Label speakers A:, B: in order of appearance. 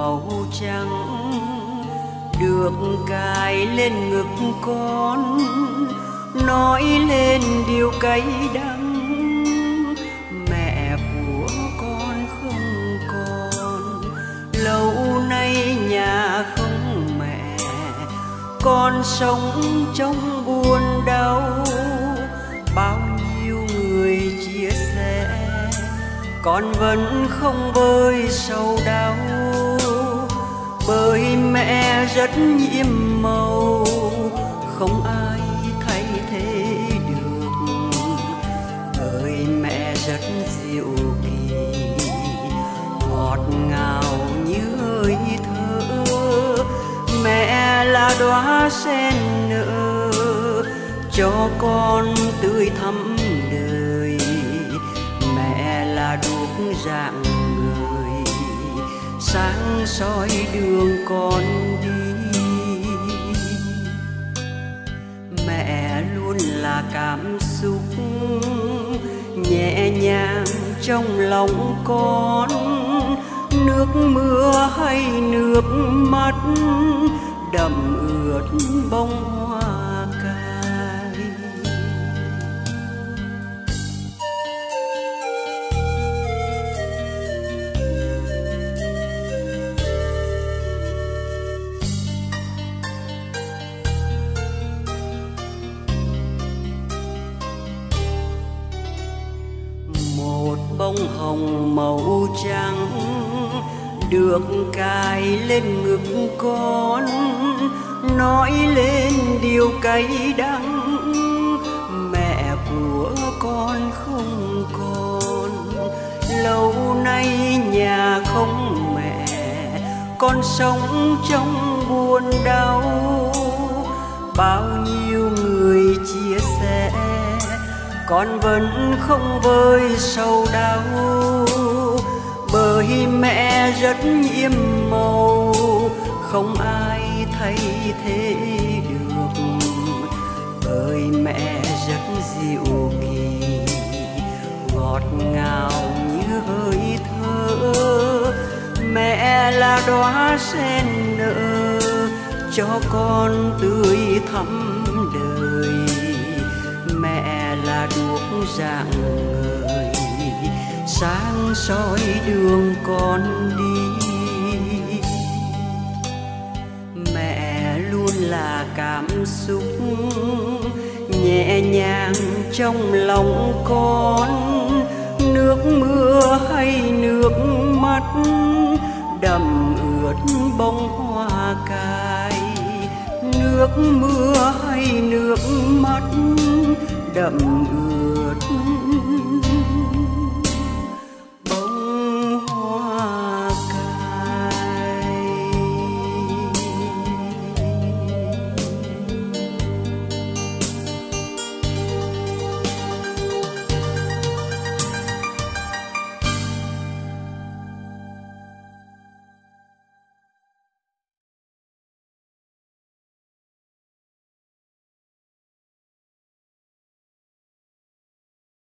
A: màu trắng được cài lên ngực con, nói lên điều cay đắng. Mẹ của con không còn, lâu nay nhà không mẹ, con sống trong buồn đau. Bao nhiêu người chia sẻ, con vẫn không vơi sầu đau. Bởi mẹ rất nhiệm màu, không ai thay thế được. Bởi mẹ rất dịu kỳ, ngọt ngào như hơi thở. Mẹ là đóa sen nở, cho con tươi thắm đời. Mẹ là đuốc rạng người, sáng soi đường con đi. Mẹ luôn là cảm xúc nhẹ nhàng trong lòng con. Nước mưa hay nước mắt đậm ướt bông hoa cài. Một bông hồng màu trắng được cài lên ngực con, nói lên điều cay đắng. Mẹ của con không còn, lâu nay nhà không mẹ, con sống trong buồn đau. Bao nhiêu người chia sẻ, con vẫn không vơi sầu đau. Bởi mẹ rất nhiệm màu, không ai thay thế được. Bởi mẹ rất dịu kỳ, ngọt ngào như hơi thở. Mẹ là đóa sen nở, cho con tươi thắm đời. Mẹ là đuốc rạng ngời, sáng soi đường con đi. Mẹ luôn là cảm xúc nhẹ nhàng trong lòng con. Nước mưa hay nước mắt đậm ướt bông hoa cài. Nước mưa hay nước mắt đậm ướt